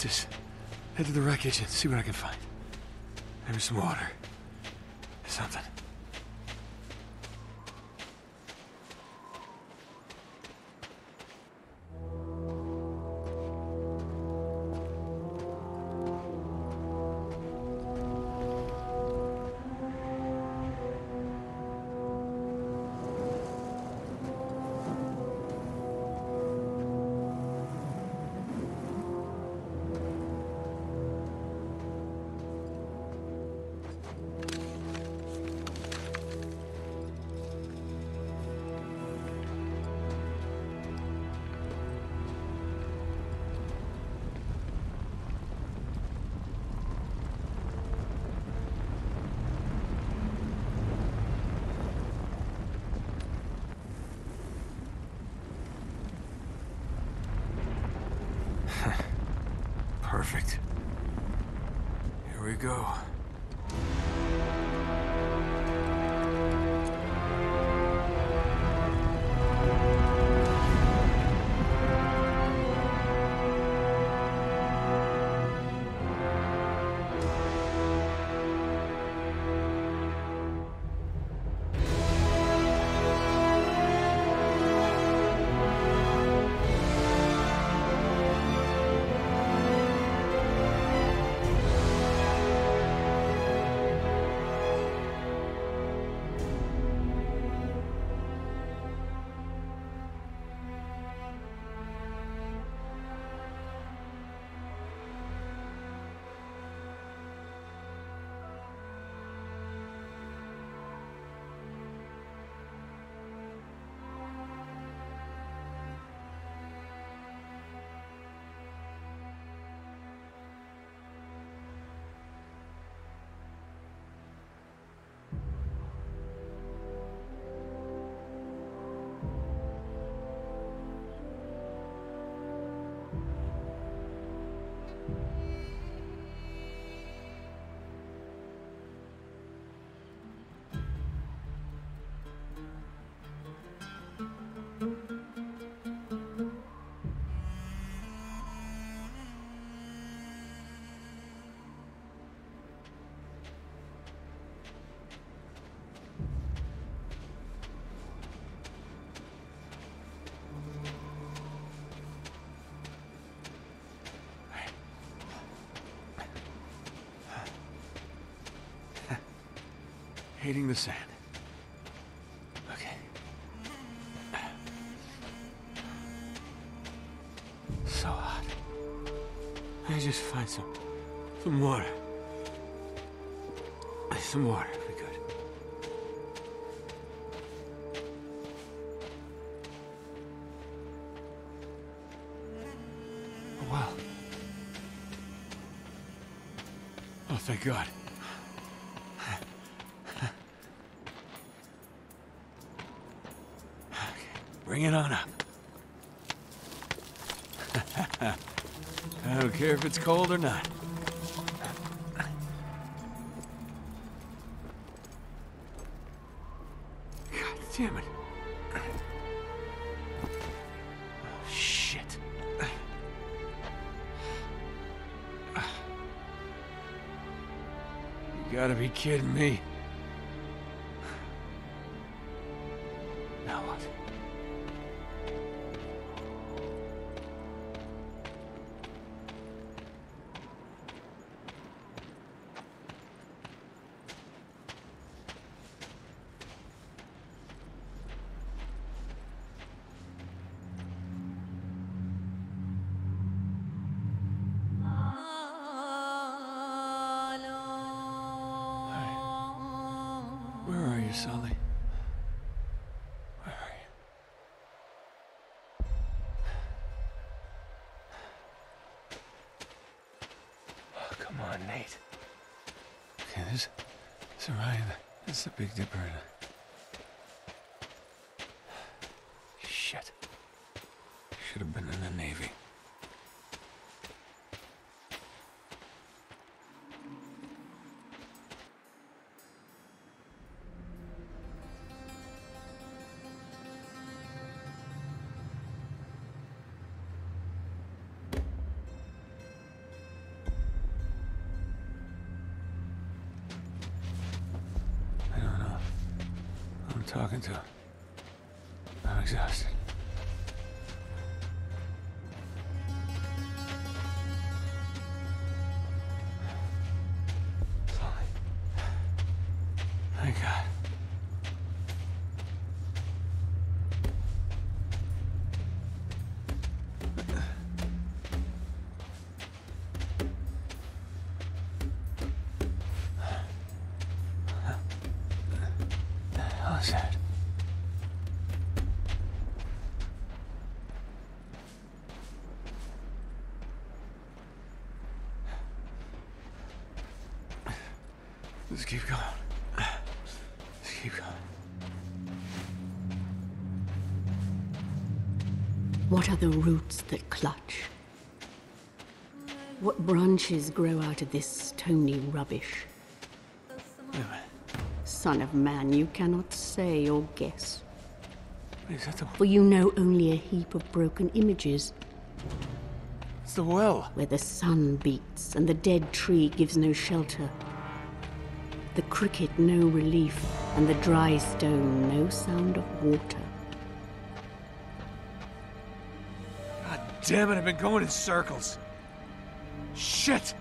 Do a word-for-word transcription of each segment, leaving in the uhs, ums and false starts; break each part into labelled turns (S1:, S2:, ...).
S1: just head to the wreckage and see what I can find. Maybe some water. Something. Perfect. Here we go. Hating the sand. Okay. So hot. I just find some... some water. Some water, if we could. A well. Oh, thank God. Bring it on up. I don't care if it's cold or not. God damn it. Oh, shit. You gotta be kidding me. Now what? Where are you, Sully? Where are you? Oh, come on, Nate. Okay, this... this Orion... this is a Big Dipper. Shit. Should have been in the Navy. I'm talking to. I'm exhausted. Slowly. Thank God. What the hell is that? Let's keep going. Let's keep going.
S2: What are the roots that clutch? What branches grow out of this stony rubbish?
S1: Wait a minute.
S2: Son of man, you cannot say or guess,
S1: Wait, is that the...
S2: for you know only a heap of broken images,
S1: It's the well.
S2: where the sun beats and the dead tree gives no shelter, the cricket no relief, and the dry stone no sound of water.
S1: God damn it, I've been going in circles. Shit!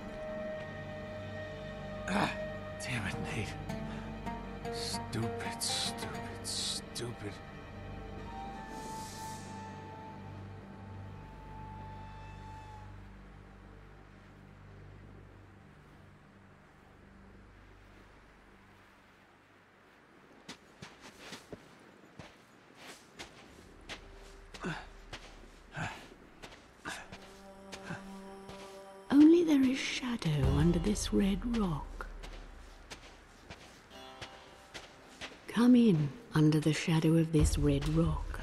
S1: Ah, damn it, Nate. Stupid, stupid, stupid.
S2: Only there is shadow under this red rock. Come in under the shadow of this red rock.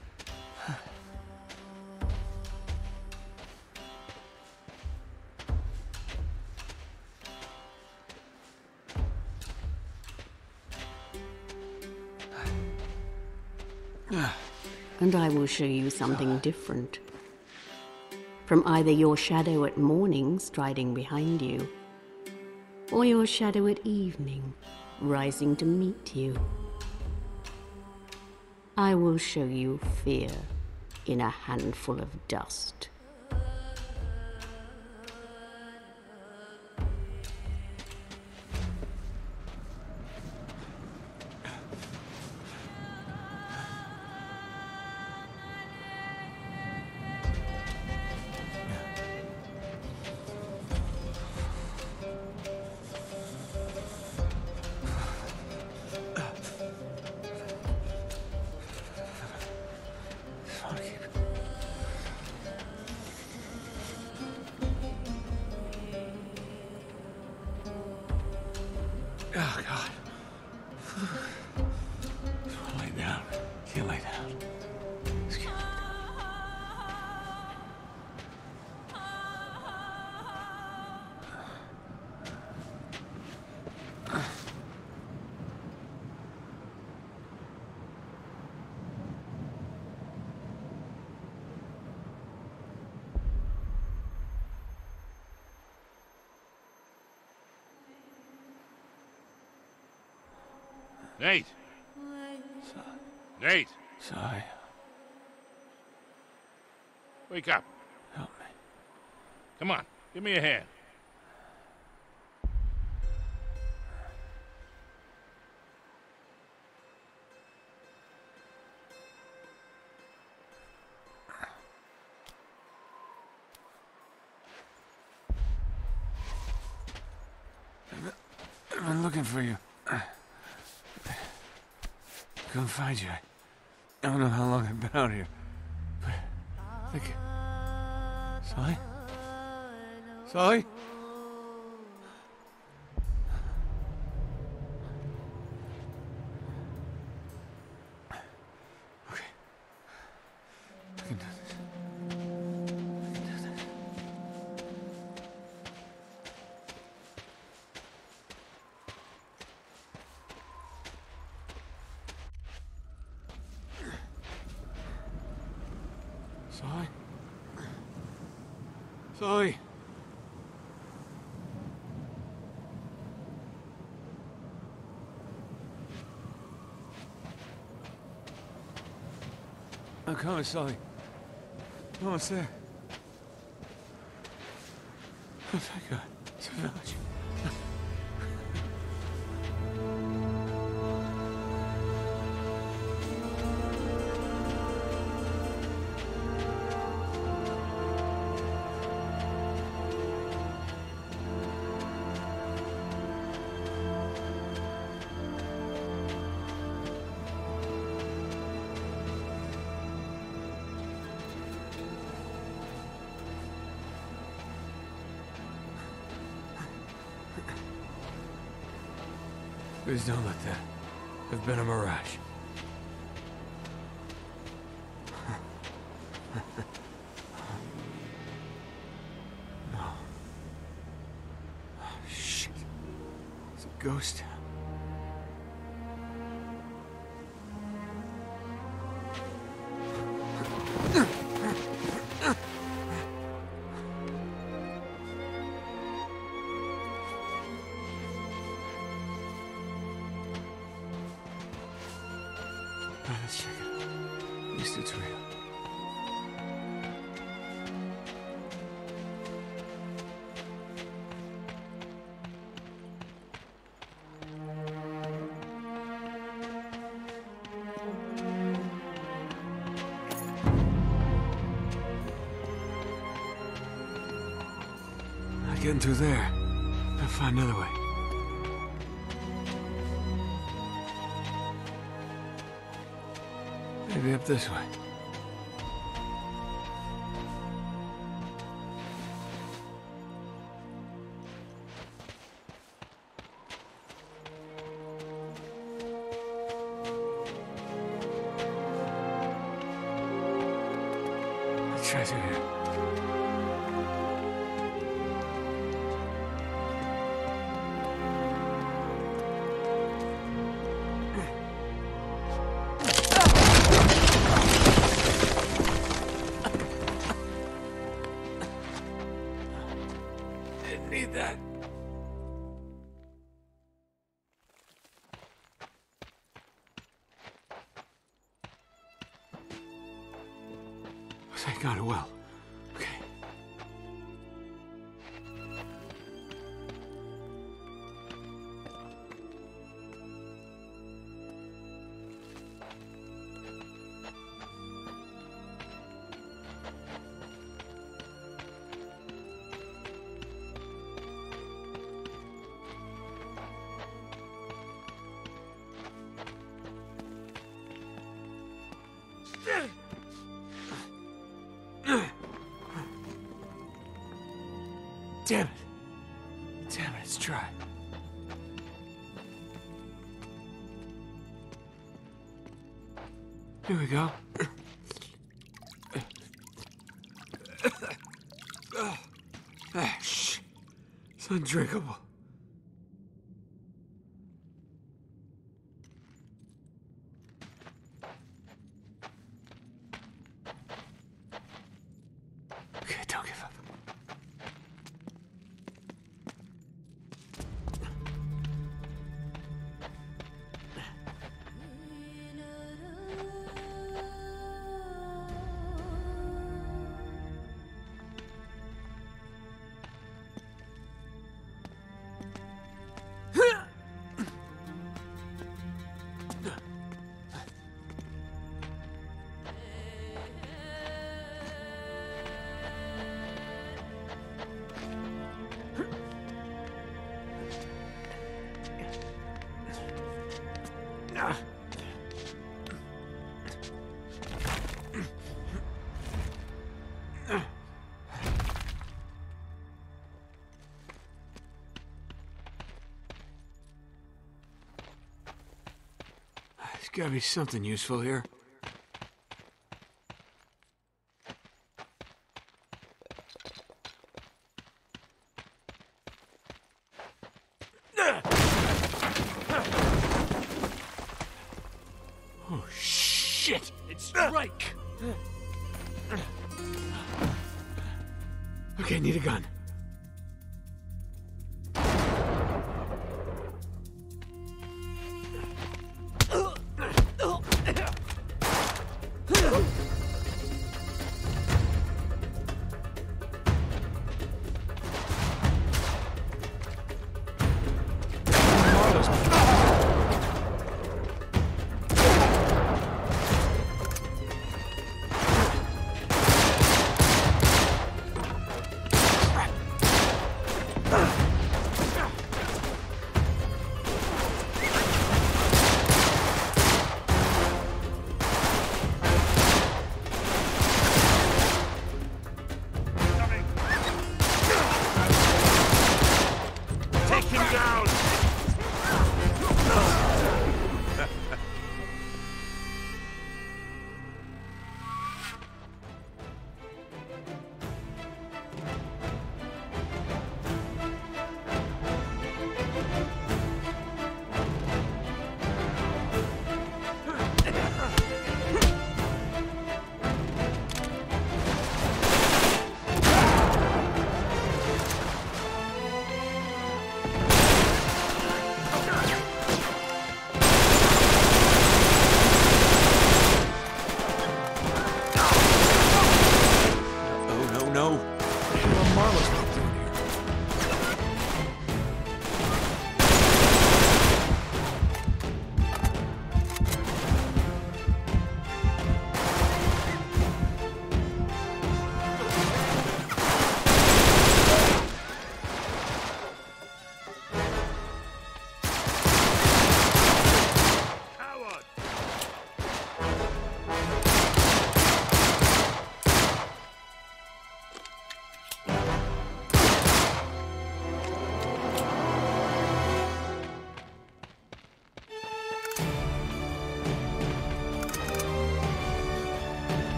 S2: And I will show you something different. From either your shadow at morning striding behind you, or your shadow at evening rising to meet you. I will show you fear in a handful of dust.
S1: Oh, God. Just wanna lay down. Can't lay down. Just can't.
S3: Nate! Nate!
S1: Sorry.
S3: Wake up.
S1: Help me.
S3: Come on, give me a hand.
S1: I've been looking for you. Couldn't find you. I don't know how long I've been out here. But I think... Sully? Sully? Okay. I can do this. I can do this. Sully? Sully? I'm coming, Sully. Almost there. Oh, thank God. It's a village. Please don't let that have been a mirage. No. Oh, shit. It's a ghost town. Let's check it. At least it's real. Not getting through there. I'll find another way. Maybe up this way. Let's try through here. Need that. Thank God it will. Okay. Damn it. Damn it, it's dry. Here we go. Ah, shh. It's undrinkable. Okay, don't give up. There's gotta be something useful here. Oh, shit!
S3: It's Drake!
S1: Okay, need a gun.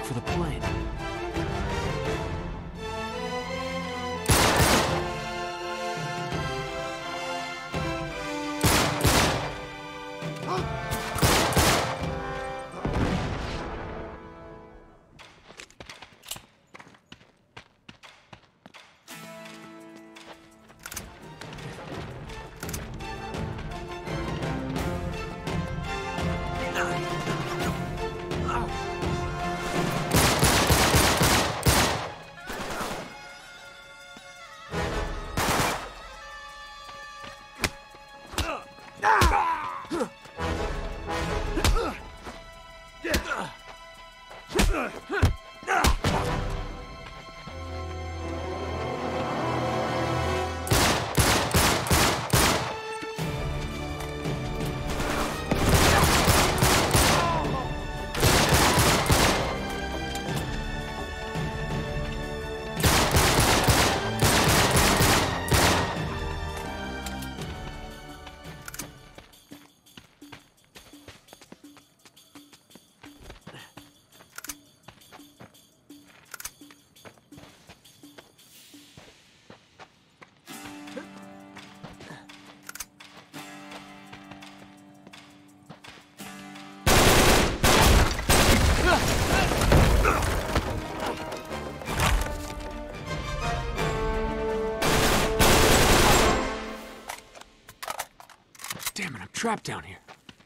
S1: for the plane. Damn it, I'm trapped down here.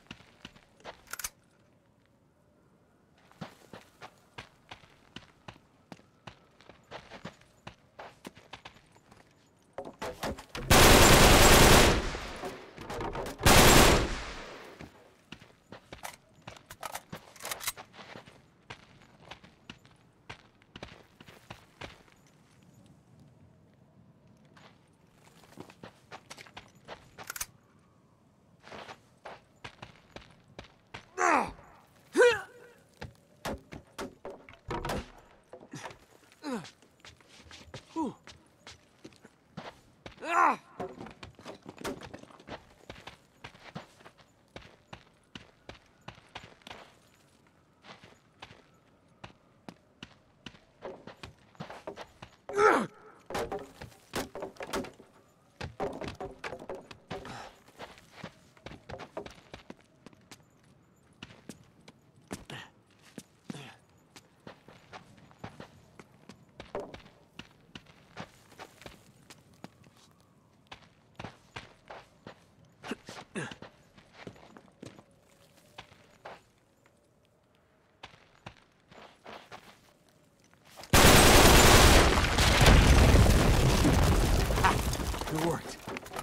S1: It worked.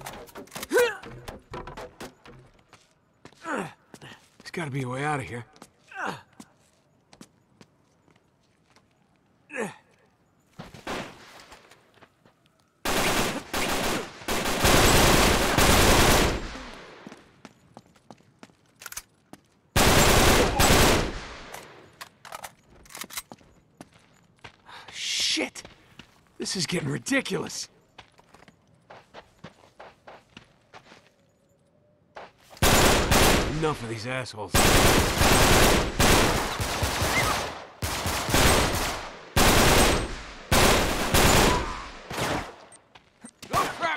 S1: There's gotta be a way out of here. Shit! This is getting ridiculous. Enough of these assholes. Oh, crap!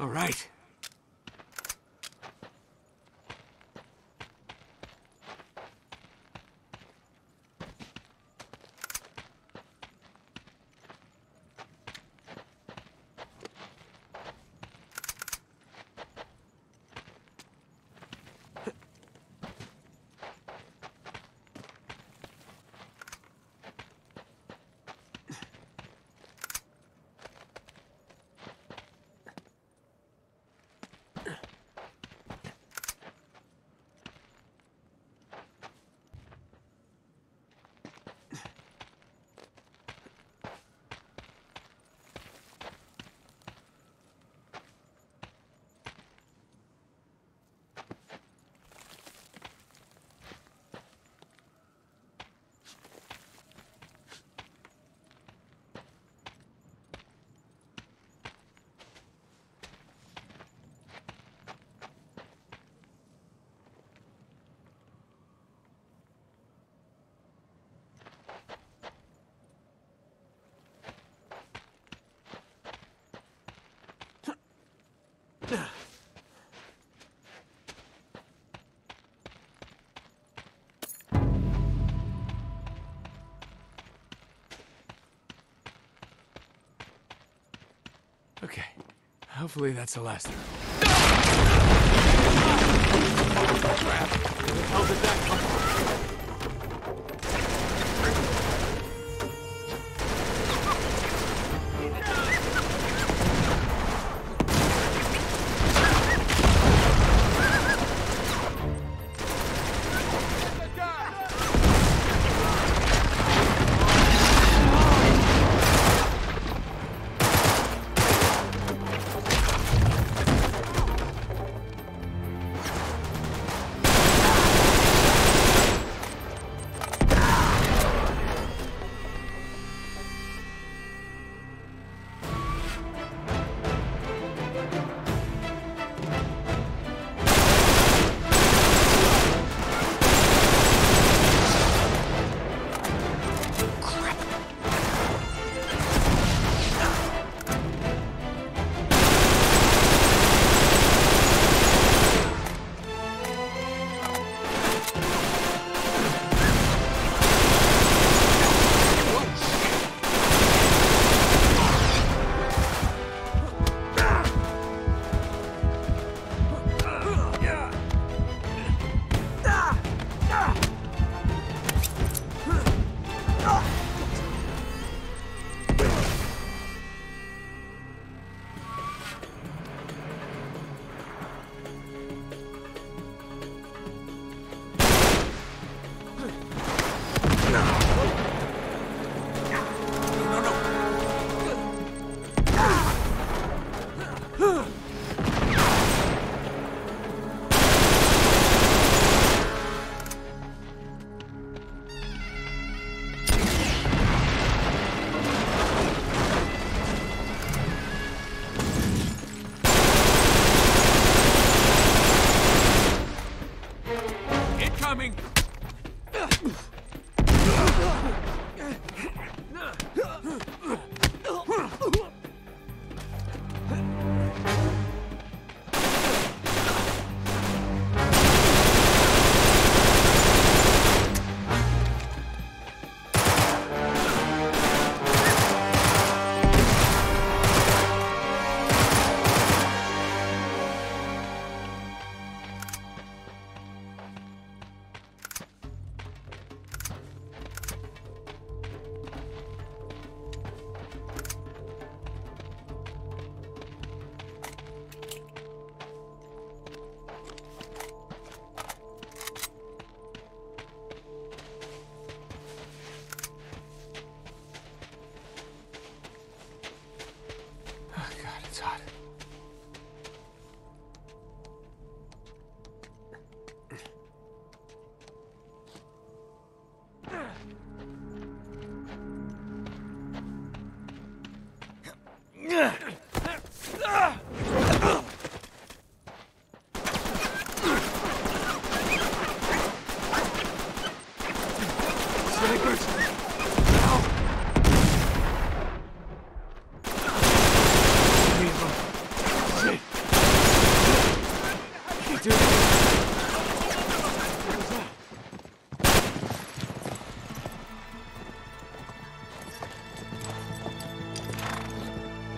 S1: All right. Okay. Hopefully that's the last of them. Crap. Where the hell did that come from?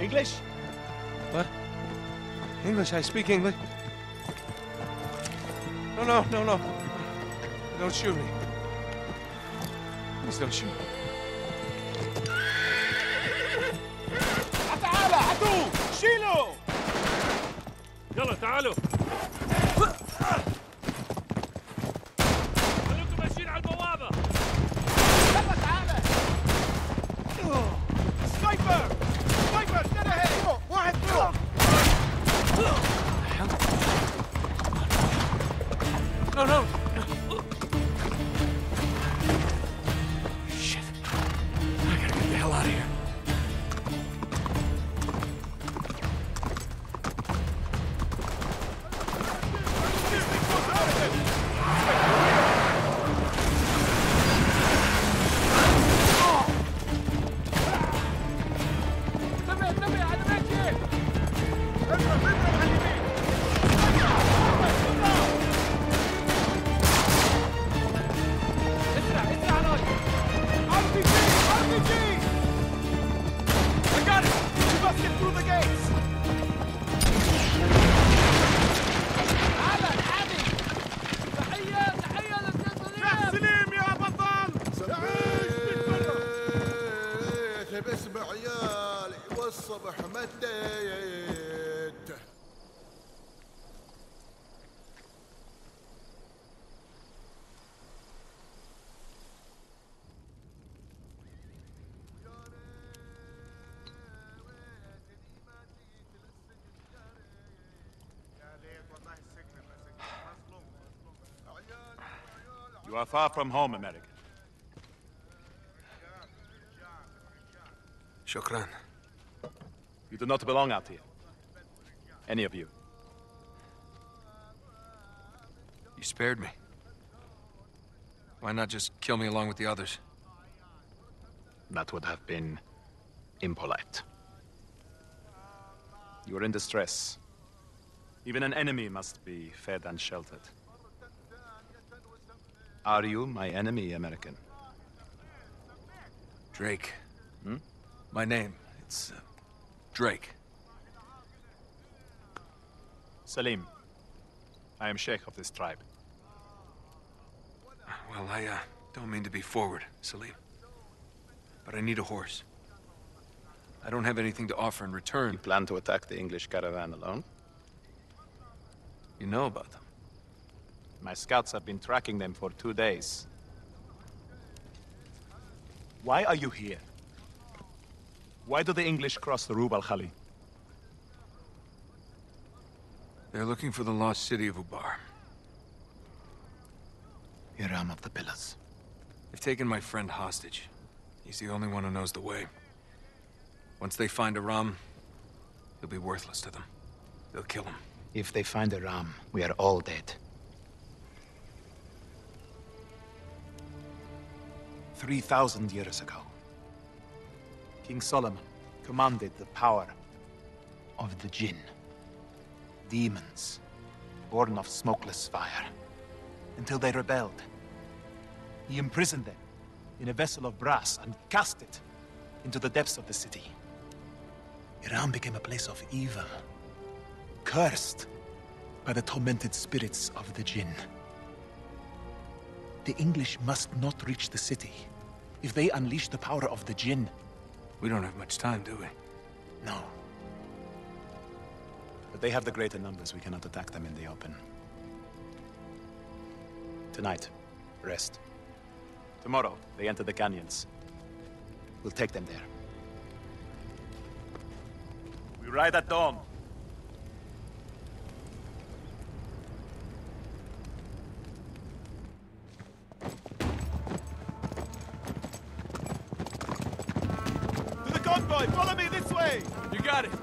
S3: English?
S1: What? English, I speak English. No, no, no, no. Don't shoot me. Please don't shoot me.
S3: تعال عدو شيلوا يلا تعالوا خليكم ماشيين على البوابة يلا تعال سنايبر سنايبر انتبه واحد فوق
S1: No, no, no. Shit. I gotta get the hell out of here.
S4: باسم عيالي والصبح مديت.
S3: You are far from home, American.
S1: Shukran.
S3: You do not belong out here. Any of you.
S1: You spared me. Why not just kill me along with the others?
S3: That would have been impolite. You are in distress. Even an enemy must be fed and sheltered. Are you my enemy, American?
S1: Drake.
S3: Hmm?
S1: My name, it's uh, Drake.
S3: Salim. I am Sheikh of this tribe.
S1: Well, I uh, don't mean to be forward, Salim. But I need a horse. I don't have anything to offer in return.
S3: You plan to attack the English caravan alone?
S1: You know about them.
S3: My scouts have been tracking them for two days. Why are you here? Why do the English cross the Rub al-Khali?
S1: They're looking for the lost city of Ubar.
S3: Hiram of the Pillars.
S1: They've taken my friend hostage. He's the only one who knows the way. Once they find Aram, he'll be worthless to them. They'll kill him.
S5: If they find Aram, we are all dead. Three thousand years ago, King Solomon commanded the power of the Jinn. Demons, born of smokeless fire, until they rebelled. He imprisoned them in a vessel of brass and cast it into the depths of the city. Iran became a place of evil, cursed by the tormented spirits of the Jinn. The English must not reach the city. If they unleash the power of the Jinn...
S1: We don't have much time, do we?
S5: No. But they have the greater numbers. We cannot attack them in the open. Tonight, rest. Tomorrow, they enter the canyons. We'll take them there.
S3: We ride at dawn.
S4: To the convoy! Follow me this way!
S1: You got it!